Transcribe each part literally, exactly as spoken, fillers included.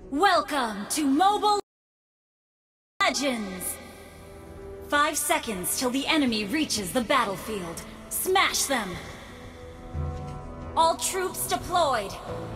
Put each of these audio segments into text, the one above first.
Welcome to Mobile Legends! Five seconds till the enemy reaches the battlefield. Smash them! All troops deployed!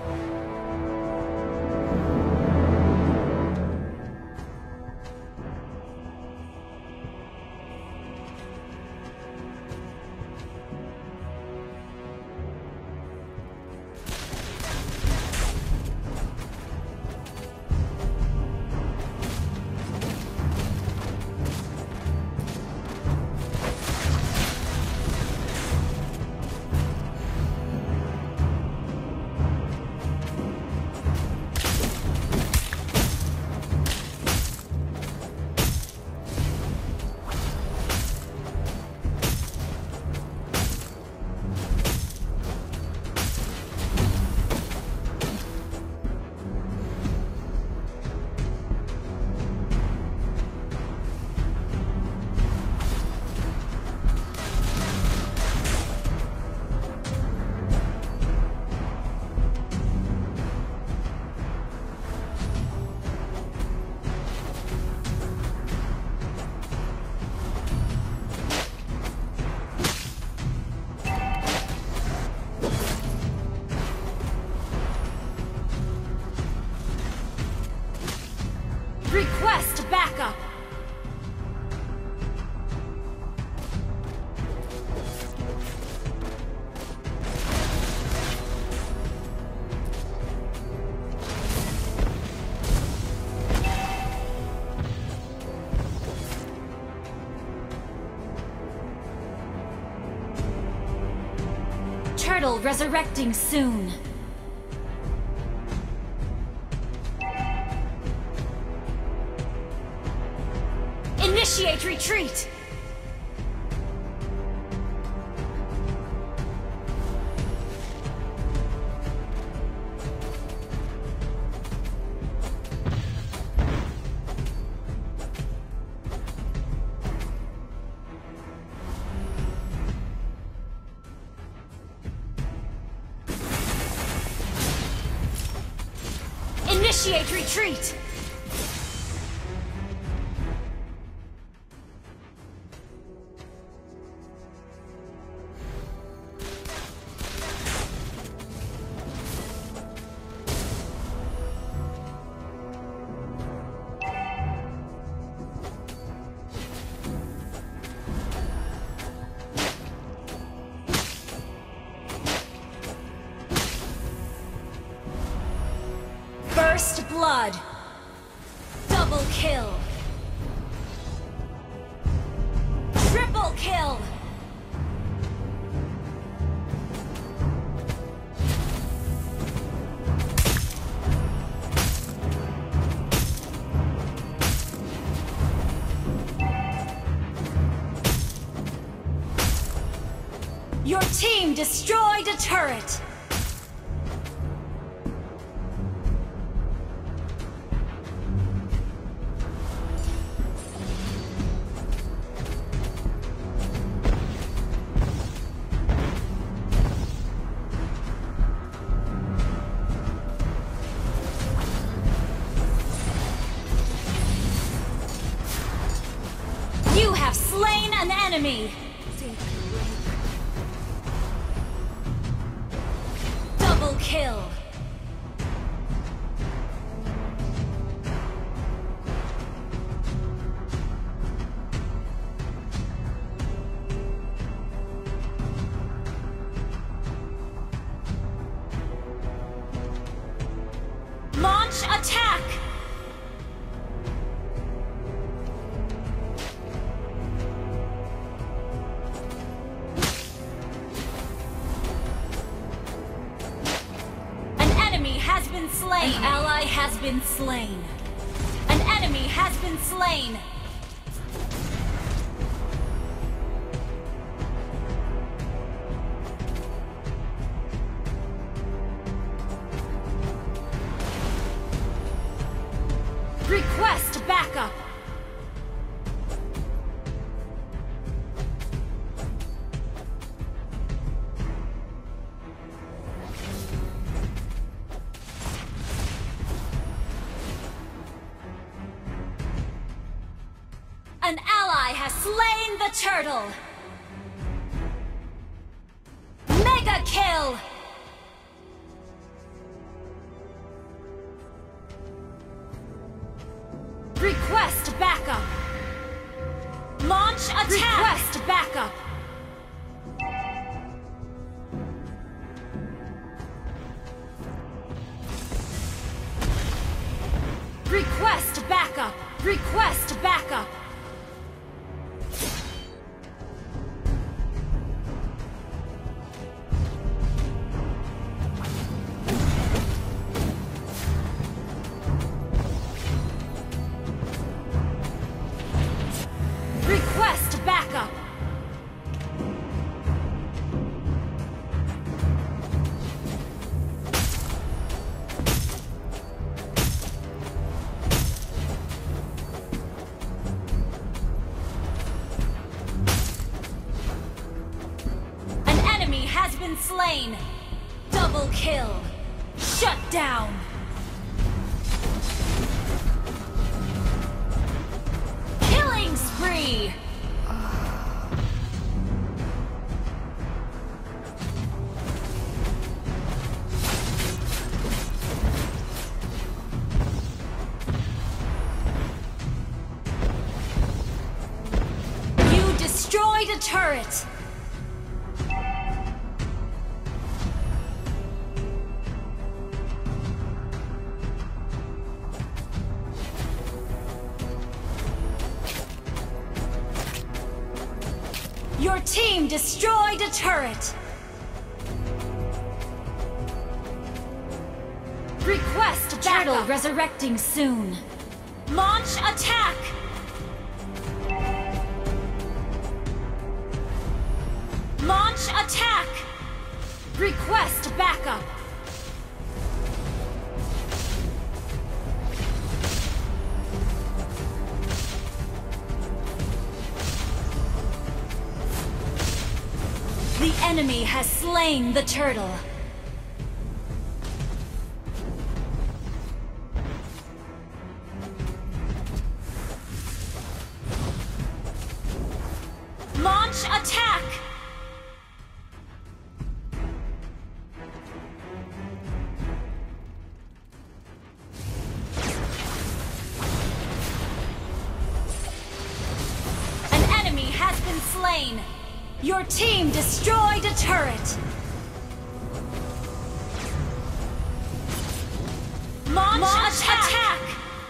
Request backup! Turtle resurrecting soon. Initiate retreat! Initiate retreat! First blood. Double kill. Triple kill. Your team destroyed a turret. You have slain an enemy! Double kill! Launch attack! Has been slain. An ally has been slain. An enemy has been slain. Request backup. An ally has slain the turtle! Mega kill! Request backup! Launch attack! Request backup! Request backup! Request backup! Request backup! Has been slain. Double kill. Shut down. Killing spree. You destroyed a turret. Your team destroyed a turret! Request backup! Turtle resurrecting soon! Launch attack! Launch attack! Request backup! The enemy has slain the turtle. Launch attack! An enemy has been slain. Your team destroyed a turret! Launch, Launch attack. attack!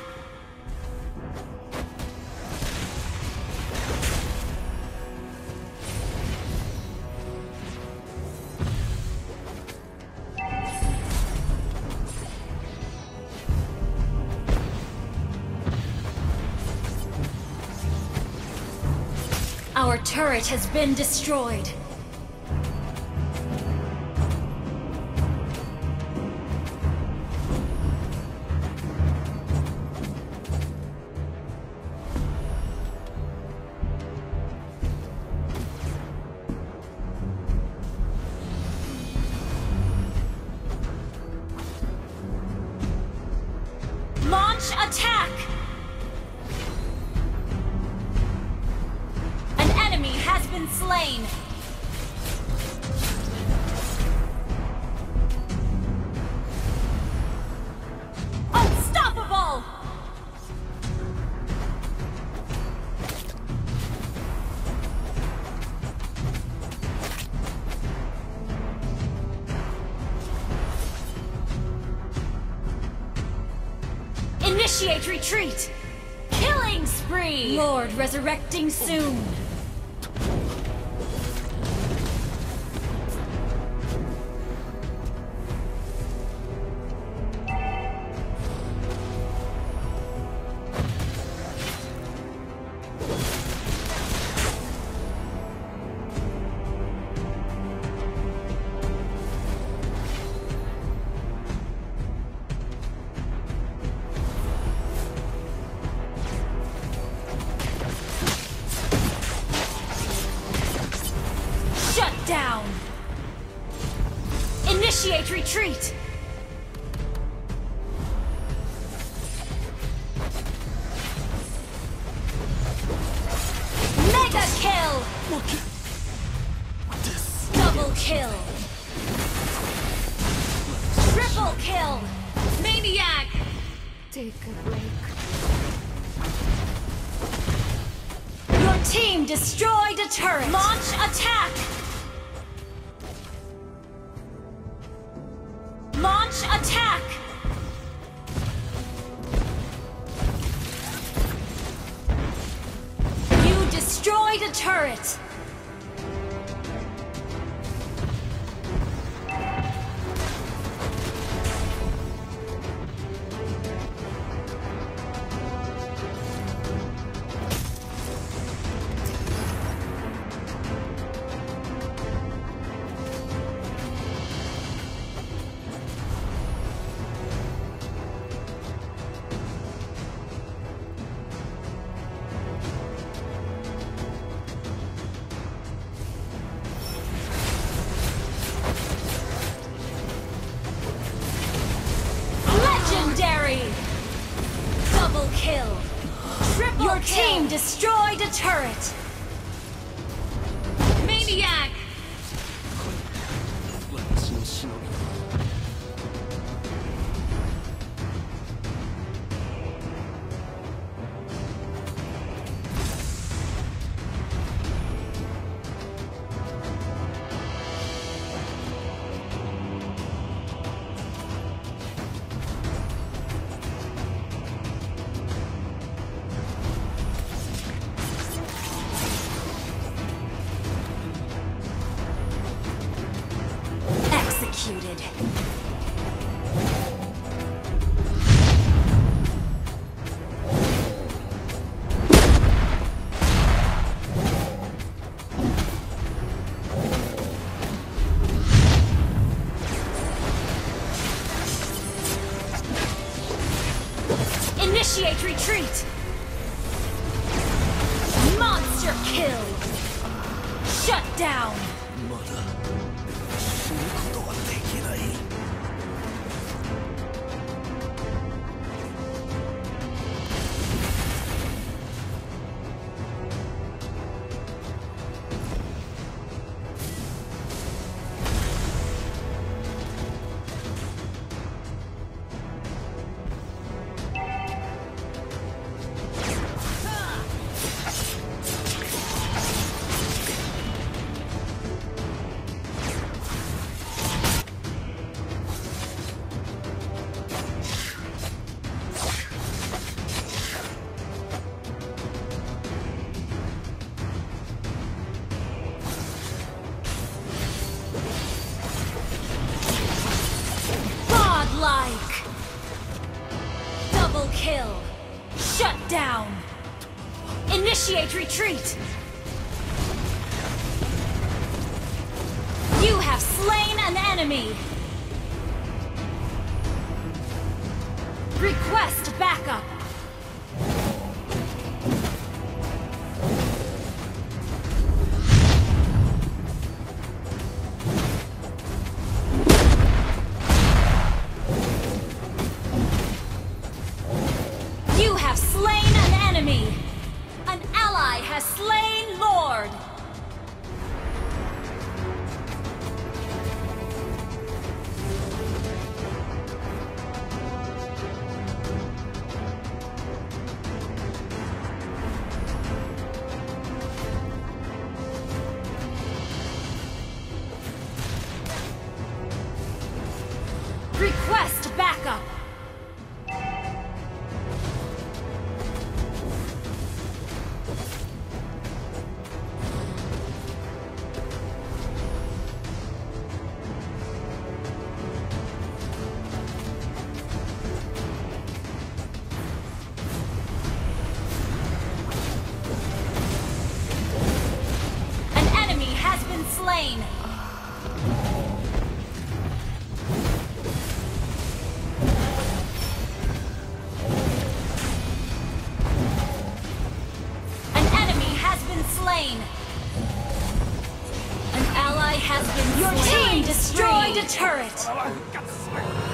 Our turret has been destroyed. Launch attack! Has been slain. Unstoppable! Initiate retreat! Killing spree! Lord resurrecting soon! Down! Initiate retreat! kill! Double kill! Triple kill! Maniac! Take a break. Your team destroyed a turret! Launch attack! Launch attack! You destroyed a turret! Double kill! Triple Your kill. Team destroyed a turret! Maniac! Executed. Initiate retreat! Monster kill! Shut down! Godlike! Double kill! Shut down! Initiate retreat! You have slain an enemy! Request backup! You have slain an enemy! An ally has slain Lord! Request backup! An enemy has been slain! Slain. An ally has been Your slain. Team destroyed a turret.